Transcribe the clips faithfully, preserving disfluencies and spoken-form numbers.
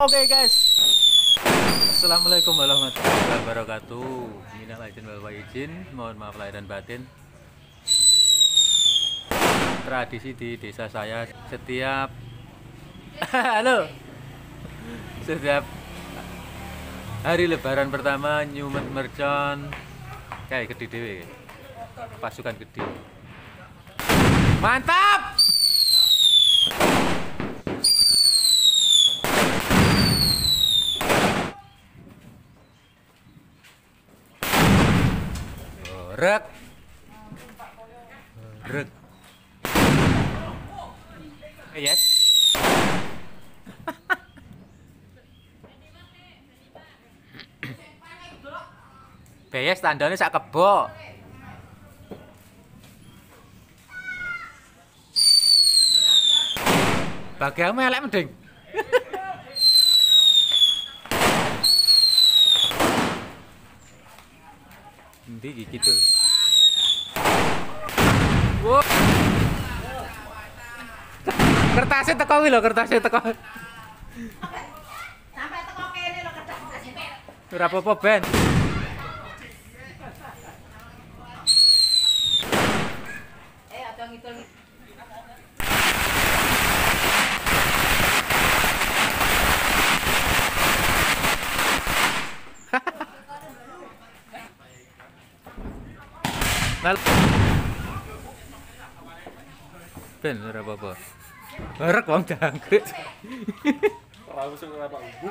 Oke guys, assalamualaikum warahmatullahi wabarakatuh. Minal aidin wal faizin, mohon maaf lahir dan batin. Tradisi di desa saya setiap halo setiap hari Lebaran pertama nyumet mercon kayak gede dewe, pasukan gede. Mantap. Rek, rek, yes. Beyes tandanya sak kebo. Bagianmu elek mending. Ndi gitu. Wow. Kertasnya teko kuwi lho, kertasnya teko. Sampai teko kene lho kertasnya. Ora apa-apa, Ben. Eh, ada ngidul. Nal. Ben ora apa-apa. Barek wong jangkrik. Ora usah ora Pak Ibu.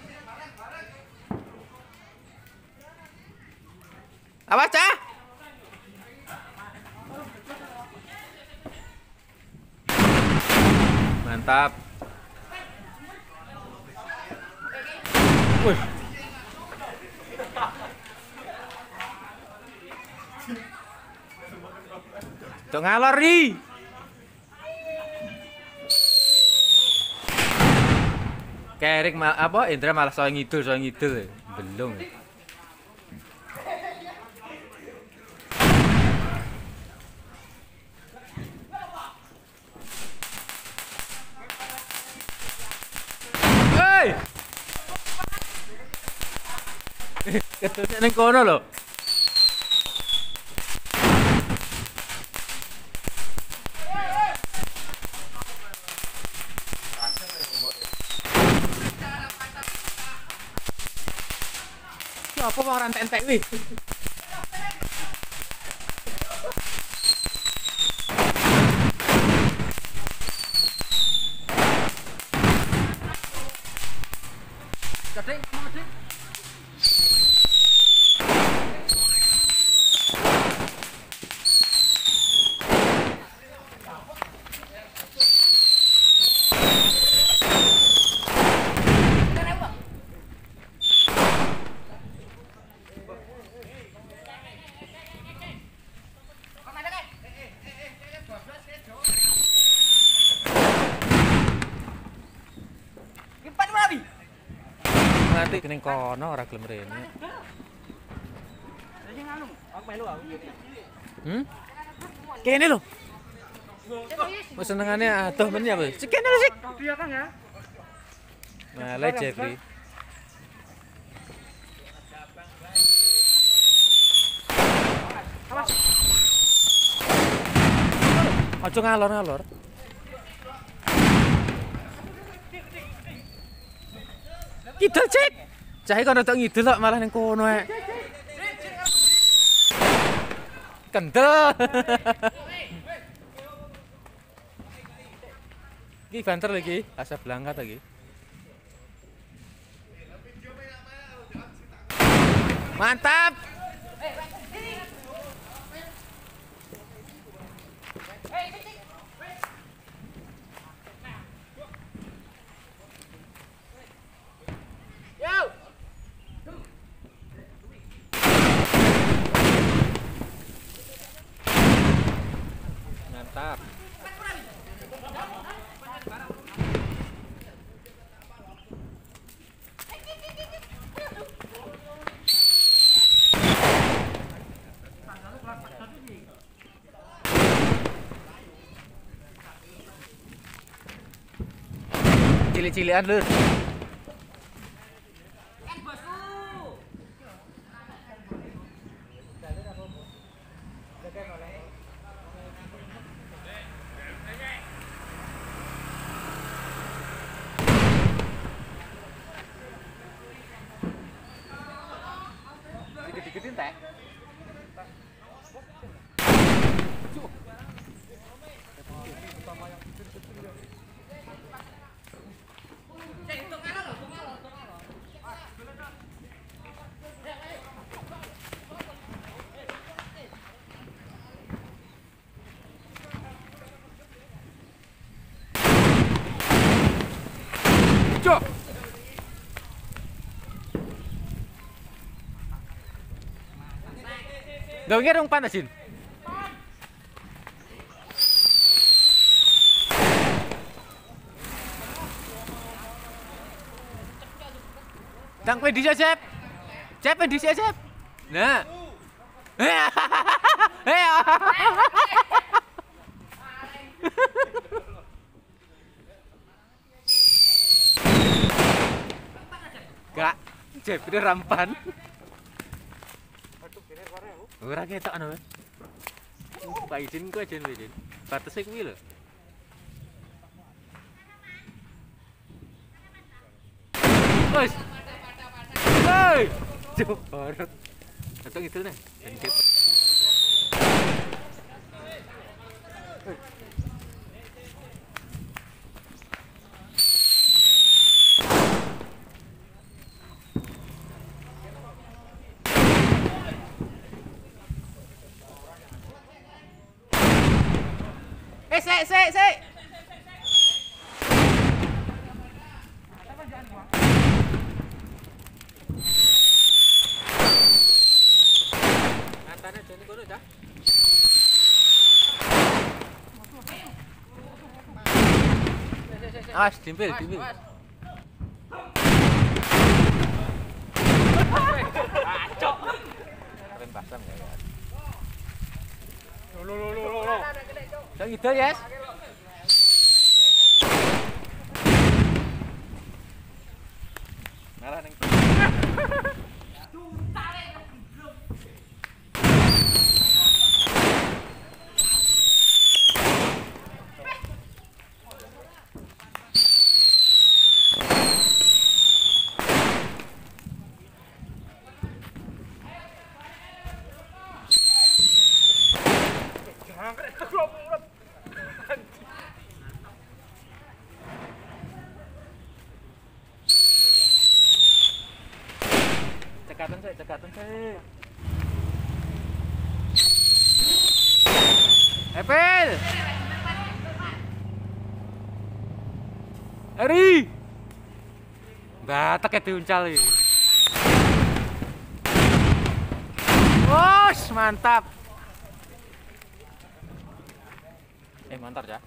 Awas, Cah. Mantap. Wih. Tuh ngalor nih. Kerik mal apa Indra malah soal ngidul soal ngidul belum. Hei. Ketemu neng kono loh. Apa mau rantai entek wih? Kadek, kadek. Nanti kening kono ora gelem rene. Iki nganu, aku melu aku. Hmm? Kene lho. Wis senengane adoh men ya, Bos. Sekene lho, Sik. Iya Kang ya. Malah Jeffrey. Awas. Aja ngalor-ngalor. Kidul, Cek. Cahe kono tok ngidul kok malah ning kono ae. Kendel. Iki banter lagi, asap berangkat lagi. Mantap. Mantap. Cilik-cilikan lur. Gak ngira dong panasin. Tang pedis ya, Cep. Cep pedis ya, Cep. Nah. Hei. Gak, Cep itu rampan. Ora ketok anu. Pak izin ku aja izin. Batese kuwi lho. Wes. Hei. Jebor. Atau gitu nih. Lanjut. Eh, sik, sik, sik. Matane jane kono ta? Awas, dimpil, dimpil. Acok. Keren pasang ya. Lo lo lo lo lo. Yang itu, Yes. Malah ning. Cekatan sih, cekatan sih. Epel. Eri. Batak ya diuncal iki. Wos, mantap. Eh, mantap ya.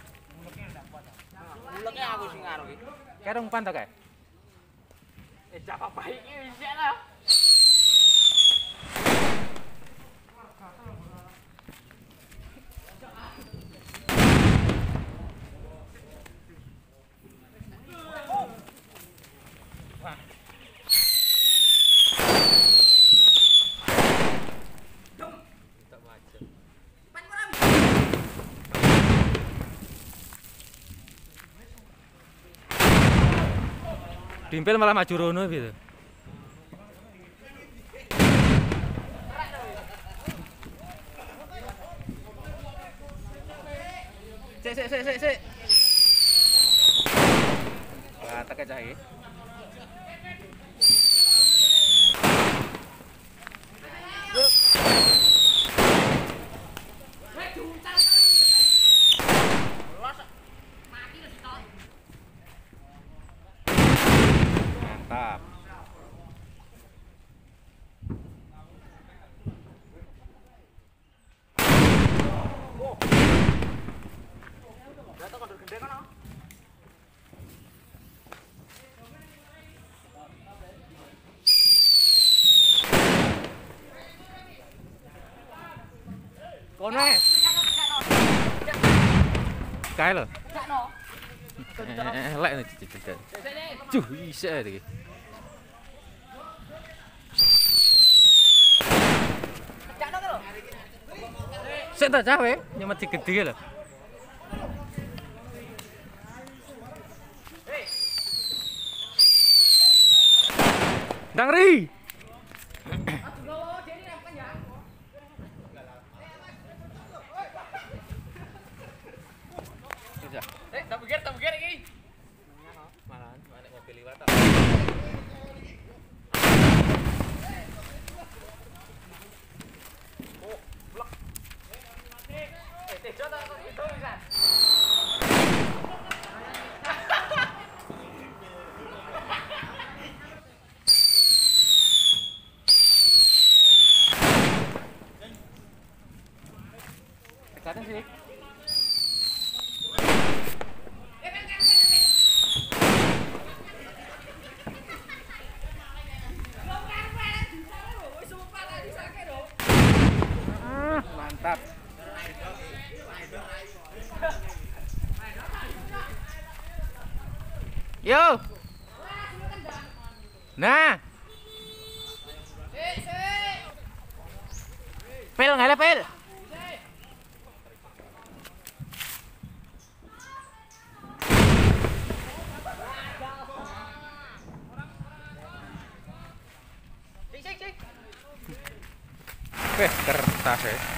Muleknya aku sing ngaruh iki. Kayak umpan ta kae? Eh, jak apa iki wis lah. Dimpil malah maju rono gitu. Sik sik sik sik sik. Wah, tak cah iki. Mantap. Kono ae. Kae lho. Elek nih cicit. Cuh, isek iki. Sik ta cawe, nyemet si gede lho. Ndang Ri. Eh, tak pikir, tak pikir iki. Malahan, mana mobil liwat. Oh, blok. Eh, tejo tak itu bisa. Yo. Nah. Pel nggak ada pel. Cik, cik, cik. Weh, kertas ya.